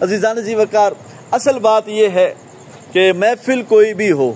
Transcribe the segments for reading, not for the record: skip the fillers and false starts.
عزیزان ذی وقار، اصل بات یہ ہے کہ محفل کوئی بھی ہو،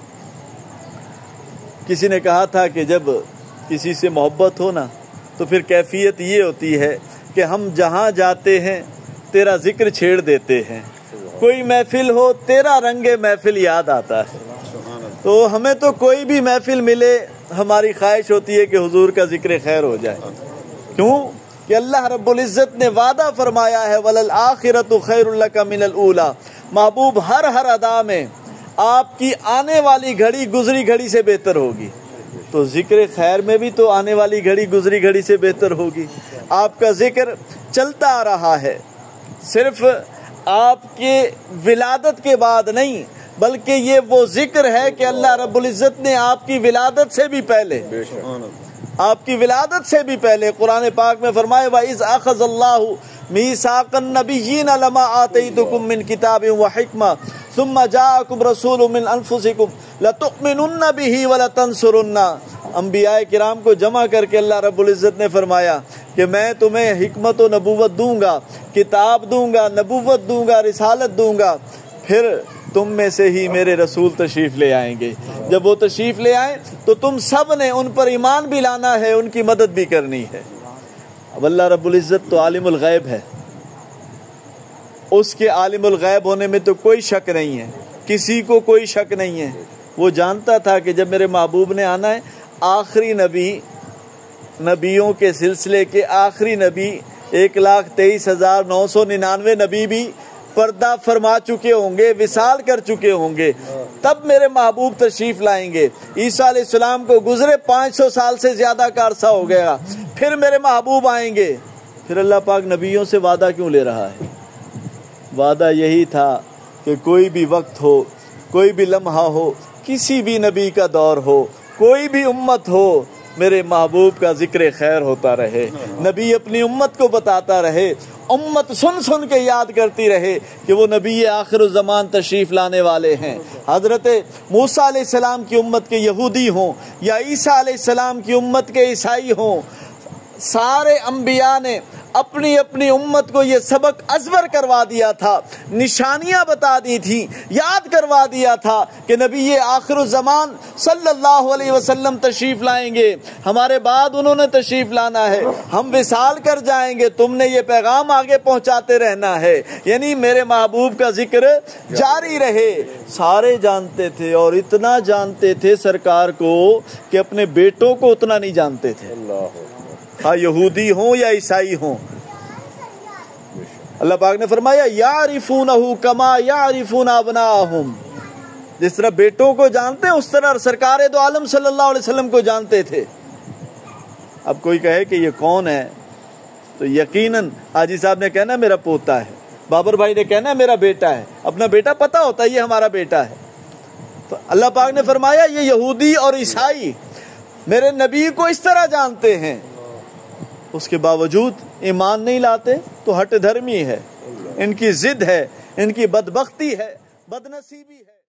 کسی نے کہا تھا کہ جب کسی سے محبت ہو نا تو پھر کیفیت یہ ہوتی ہے کہ ہم جہاں جاتے ہیں تیرا ذکر چھیڑ دیتے ہیں، کوئی محفل ہو تیرا رنگ محفل یاد آتا ہے۔ تو ہمیں تو کوئی بھی محفل ملے ہماری خواہش ہوتی ہے کہ حضور کا ذکر خیر ہو جائے، کیوں کہ اللہ رب العزت نے وعدہ فرمایا ہے وَلَلْآخِرَةُ خَيْرٌ لَكَ مِنَ الْأُولَى، محبوب ہر ادا میں آپ کی آنے والی گھڑی گزری گھڑی سے بہتر ہوگی، تو ذکر خیر میں بھی تو آنے والی گھڑی گزری گھڑی سے بہتر ہوگی۔ آپ کا ذکر چلتا آ رہا ہے، صرف آپ کے ولادت کے بعد نہیں بلکہ یہ وہ ذکر ہے کہ اللہ رب العزت نے آپ کی ولادت سے بھی پہلے، آپ کی ولادت سے بھی پہلے قرآن پاک میں فرمائے وَإِذْ أَخَذَ اللَّهُ مِيثَاقَ النَّبِيِّينَ لَمَا آتَيْتُكُم مِّن كِتَابٍ وَحِكْمَةٍ ثُمَّ جَاءَكُمْ رَسُولٌ مِّنْ أَنفُسِكُمْ لَتُؤْمِنُنَّ بِهِ وَلَتَنصُرُنَّهُ۔ انبیاء کرام کو جمع کر کے اللہ رب العزت نے فرمایا کہ میں تمہیں حکمت و نبوت دوں گا، کتاب دوں گا، نبوت دوں گا، رسالت دوں گا، پھر تم میں سے ہی میرے رسول تشریف لے آئیں گے۔ جب وہ تشریف لے آئیں تو تم سب نے ان پر ایمان بھی لانا ہے، ان کی مدد بھی کرنی ہے۔ اب اللہ رب العزت تو عالم الغیب ہے، اس کے عالم الغیب ہونے میں تو کوئی شک نہیں ہے، کسی کو کوئی شک نہیں ہے۔ وہ جانتا تھا کہ جب میرے محبوب نے آنا ہے، آخری نبی، نبیوں کے سلسلے کے آخری نبی 1,23,999 نبی بھی پردہ فرما چکے ہوں گے، وصال کر چکے ہوں گے، تب میرے محبوب تشریف لائیں گے۔ عیسیٰ علیہ السلام کو گزرے 500 سال سے زیادہ کا عرصہ ہو گیا، پھر میرے محبوب آئیں گے۔ پھر اللہ پاک نبیوں سے وعدہ کیوں لے رہا ہے؟ وعدہ یہی تھا کہ کوئی بھی وقت ہو، کوئی بھی لمحہ ہو، کسی بھی نبی کا دور ہو، کوئی بھی امت ہو، میرے محبوب کا ذکر خیر ہوتا رہے، نبی اپنی امت کو بتاتا رہے، امت سن سن کے یاد کرتی رہے کہ وہ نبی آخر الزمان تشریف لانے والے ہیں۔ حضرت موسیٰ علیہ السلام کی امت کے یہودی ہوں یا عیسیٰ علیہ السلام کی امت کے عیسائی ہوں، سارے انبیاء نے اپنی اپنی امت کو یہ سبق ازبر کروا دیا تھا، نشانیاں بتا دی تھی، یاد کروا دیا تھا کہ نبی آخر الزمان صلی اللہ علیہ وسلم تشریف لائیں گے، ہمارے بعد انہوں نے تشریف لانا ہے، ہم وصال کر جائیں گے، تم نے یہ پیغام آگے پہنچاتے رہنا ہے، یعنی میرے محبوب کا ذکر جاری رہے۔ سارے جانتے تھے اور اتنا جانتے تھے سرکار کو کہ اپنے بیٹوں کو اتنا نہیں جانتے تھے، ہاں یہودی ہوں یا عیسائی ہوں۔ اللہ پاک نے فرمایا یعرفونہ کما یعرفون ابناءہم، جس طرح بیٹوں کو جانتے ہیں اس طرح سرکار دو عالم صلی اللہ علیہ وسلم کو جانتے تھے۔ اب کوئی کہے کہ یہ کون ہے تو یقیناً حاجی صاحب نے کہنا میرا پوتا ہے، بابر بھائی نے کہنا میرا بیٹا ہے، اپنا بیٹا پتا ہوتا ہے یہ ہمارا بیٹا ہے۔ تو اللہ پاک نے فرمایا یہ یہودی اور عیسائی میرے نبی کو اس طرح جانتے ہیں، اس کے باوجود ایمان نہیں لاتے تو ہٹ دھرمی ہے، ان کی ضد ہے، ان کی بدبختی ہے، بدنصیبی ہے۔